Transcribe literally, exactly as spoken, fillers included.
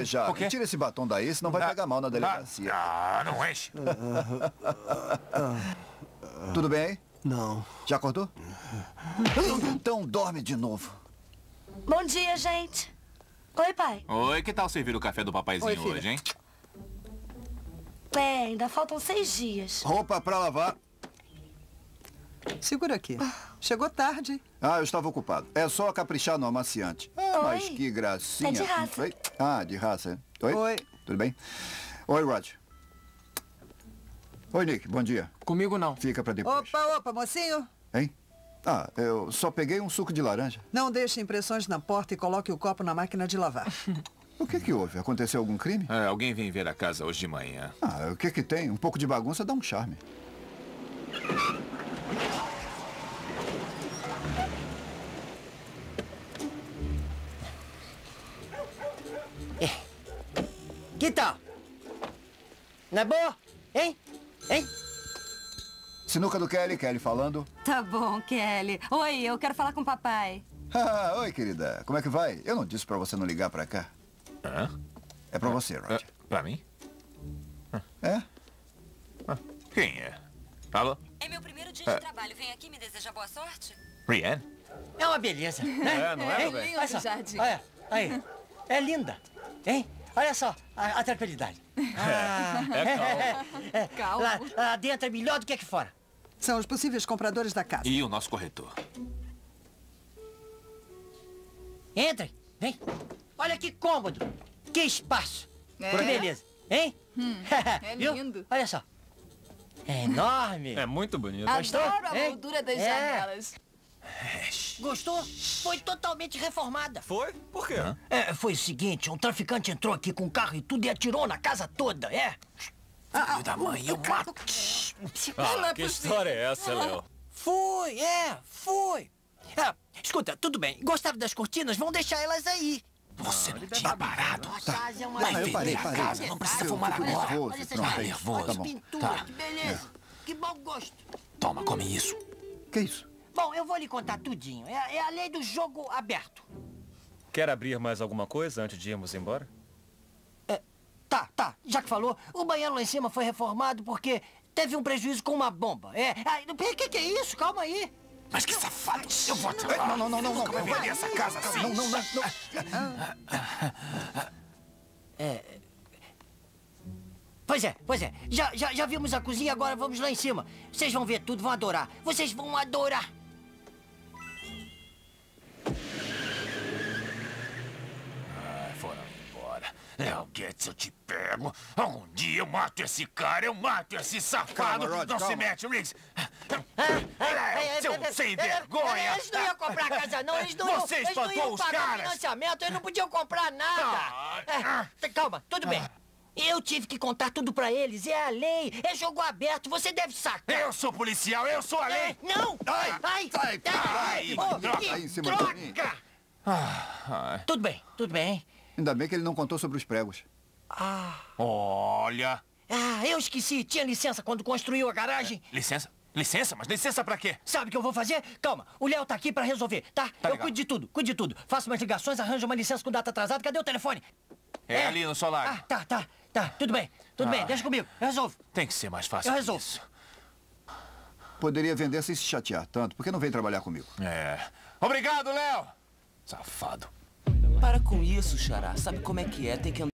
já. Tira esse batom daí, senão vai Ah, pegar mal na delegacia. Ah, não enche. Tudo bem aí? Não. Já acordou? Então dorme de novo. Bom dia, gente. Oi, pai. Oi, que tal servir o café do papaizinho Oi, filha. hoje, hein? É, ainda faltam seis dias. Roupa pra lavar. Segura aqui. Chegou tarde. Ah, eu estava ocupado. É só caprichar no amaciante. Ah, mas Oi. que gracinha. É de raça. Oi? Ah, de raça. é? Oi? Oi. Tudo bem? Oi, Rod. Oi, Nick. Bom dia. Comigo não. Fica pra depois. Opa, opa, mocinho. Hein? Ah, eu só peguei um suco de laranja. Não deixe impressões na porta e coloque o copo na máquina de lavar. O que que houve? Aconteceu algum crime? É, alguém vem ver a casa hoje de manhã. Ah, o que que tem? Um pouco de bagunça dá um charme. Que tal? Na boa? Hein? Hein? Sinuca do Kelly, Kelly falando. Tá bom, Kelly. Oi, eu quero falar com o papai. Ah, oi, querida. Como é que vai? Eu não disse pra você não ligar pra cá. Hã? É pra você, Rod. É, pra mim? É? Quem é? Alô? É meu primeiro dia É. de trabalho. Vem aqui me desejar boa sorte? Rianne? É uma beleza, né? É, não é, Hein? meu bem? Olha só, jardim. olha, aí. É linda, hein? Olha só a, a tranquilidade. Ah, É calmo. é, lá, lá dentro é melhor do que aqui fora. São os possíveis compradores da casa. E o nosso corretor? Entrem, vem. Olha que cômodo, que espaço. É. Que beleza, hein? é Viu? lindo. Olha só. É enorme. É muito bonito. Adoro a Hein? moldura das É. janelas. Gostou? Foi totalmente reformada. Foi? Por quê? É, foi o seguinte, um traficante entrou aqui com o carro e tudo e atirou na casa toda, é? Filho da mãe, eu mato. Não é que possível. história é essa, Léo? Foi, é, foi. Ah, escuta, tudo bem. Gostaram das cortinas? Vão deixar elas aí. Você não tinha parado. Tá. Ah, eu parei, parei. casa, não precisa Eu fumar fico agora. nervoso. Olha essas Pronto, é caras. isso. nervoso. Tá As bom. pinturas, Tá. que beleza. Que mau gosto. Toma, come isso. Que isso? Bom, eu vou lhe contar tudinho. É, é a lei do jogo aberto. Quer abrir mais alguma coisa antes de irmos embora? Tá, tá. Já que falou, o banheiro lá em cima foi reformado porque teve um prejuízo com uma bomba. É. O que, que é isso? Calma aí. Mas que safado. Eu vou te Não, não, não, não, não. Nunca vai vender essa casa assim. Não, não, não. não. Pois é, pois é. Já, já, já vimos a cozinha, agora vamos lá em cima. Vocês vão ver tudo, vão adorar. Vocês vão adorar. Ah, foram embora. Léo Getz, eu te pego. Algum dia eu mato esse cara, eu mato esse safado. Calma, Rod, não calma. se mete, Riggs. É, Léo, seu sem vergonha. Eles não iam comprar a casa, não. Eles não iam, Você eles não espantou iam os pagar caras. financiamento. Eles não podiam comprar nada. Ah, É, calma, tudo bem. Eu tive que contar tudo pra eles. É a lei. É jogo aberto. Você deve sacar. Eu sou policial, eu sou a lei. É, não! Ai, ai, sai, ai, vai, oh, droga, que aí em cima de mim. droga! Ah, Tudo bem, tudo bem. Ainda bem que ele não contou sobre os pregos. Ah, olha. ah, eu esqueci. Tinha licença quando construiu a garagem. Licença? Licença? Mas licença pra quê? Sabe o que eu vou fazer? Calma, o Léo tá aqui pra resolver, tá? Tá eu legal. cuido de tudo, cuido de tudo. Faço umas ligações, arranjo uma licença com data atrasada. Cadê o telefone? É, É. ali no solar. Ah, tá, tá, tá. Tudo bem, tudo Ah. bem. Deixa comigo, eu resolvo. Tem que ser mais fácil. Eu que resolvo. isso. Poderia vender sem se chatear tanto. Por que não vem trabalhar comigo? É. Obrigado, Léo. Safado. Para com isso, Xará. Sabe como é que é? Tem que andar.